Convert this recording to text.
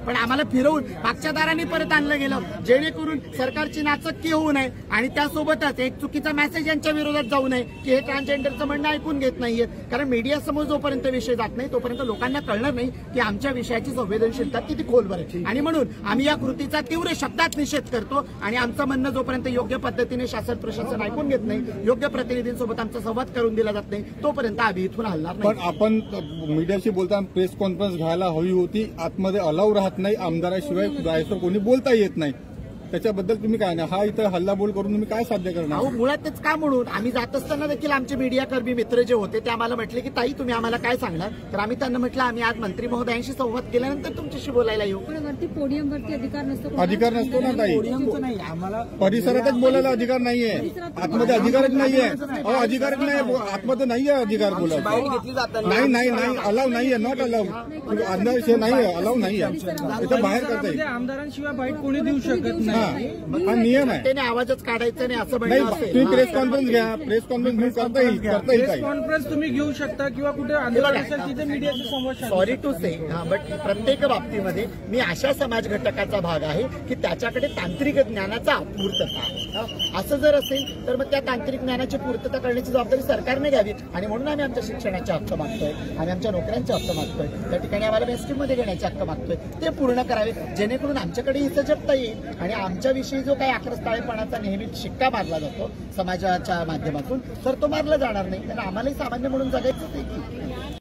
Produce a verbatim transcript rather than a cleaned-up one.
पण आम्हाला फिरवून मागच्या दाराने परत आणलं गेलं, जेणेकरून सरकारची नाचक्की होऊ नये आणि त्यासोबतच एक चुकीचा मेसेज यांच्या विरोधात जाऊ नये की हे ट्रान्सजेंडरचं म्हणणं ऐकून घेत नाहीये. कारण मीडिया समोर जोपर्यंत विषय जात नाही तोपर्यंत लोकांना कळणार नाही की आमच्या विषयाची संवेदनशीलता किती खोलवर आहे. आणि म्हणून आम्ही या कृतीचा तीव्र शब्दात निषेध करतो आणि आमचं म्हणणं जोपर्यंत योग्य पद्धतीने शासन प्रशासन ऐकून घेत नाही, योग्य प्रतिनिधींसोबत आमचा संवाद करून दिला जात नाही, तोपर्यंत आम्ही इथून हलणार नाही. पण आपण मीडियाशी बोलताना प्रेस कॉन्फरन्स घ्यायला हवी होती. आतमध्ये अलाव राहत नाही, आमदाराशिवाय जायचं कोणी बोलता येत नाही. त्याच्याबद्दल तुम्ही काय नाही, हा इथं हल्लाबोल करून तुम्ही काय साध्य करणार? अहो मुळातच का म्हणून आम्ही जात असताना देखील आमचे मीडियाकर्मी मित्र जे होते ते आम्हाला म्हटले की ताई तुम्ही आम्हाला काय सांगणार, तर आम्ही त्यांना म्हटलं आम्ही आज मंत्री महोदयांशी संवाद केल्यानंतर तुमच्याशी बोलायला येऊ. वरती पोडियमवरती अधिकार नसतो, अधिकार नसतो ना ताई, परिसरातच बोलायला अधिकार नाहीये, आतमध्ये अधिकारच नाहीये. अहो अधिकारच नाही, आतमध्ये नाहीये अधिकार बोलायचा. नाही नाही नाही अलाव नाहीये, नॉट अलाव, अंदाज नाहीये, अलाव नाहीये, इथं बाहेर करता येईल. आमदारांशिवाय बाईट कोणी देऊ शकत नाही, हा नियम आहे. त्याने आवाजच काढायचा नाही असं नाही. म्हणणं तुम्ही प्रेस कॉन्फरन्स घ्या, प्रेस कॉन्फरन्स घेऊन करता येईल, करता येईल. प्रेस कॉन्फरन्स तुम्ही घेऊ शकता किंवा कुठे आंदोलन असेल तिथे मीडियाशी संवाद साधू. सॉरी टू से, बट प्रत्येक बाबतीमध्ये मी अशा समाज घटकाचा भाग आहे की त्याच्याकडे तांत्रिक ज्ञानाचा अपूर्तता आहे. असं जर असेल तर मग त्या तांत्रिक ज्ञानाची पूर्तता करण्याची जबाबदारी सरकारने घ्यावी. आणि म्हणून आम्ही आमच्या शिक्षणाचे हक्क मागतोय, आम्ही आमच्या नोकऱ्यांचे हक्क मागतोय, त्या ठिकाणी आम्हाला बेस्टीमध्ये घेण्याचे हक्क मागतोय, ते पूर्ण करावे जेणेकरून आमच्याकडे ही सजगता येईल. आणि आमच्याविषयी जो काही आक्रस्ताळेपणाचा नेहमी शिक्का मारला जातो समाजाच्या माध्यमातून, तर तो मारला जाणार नाही. कारण आम्हालाही सामान्य म्हणून जगायचंच आहे की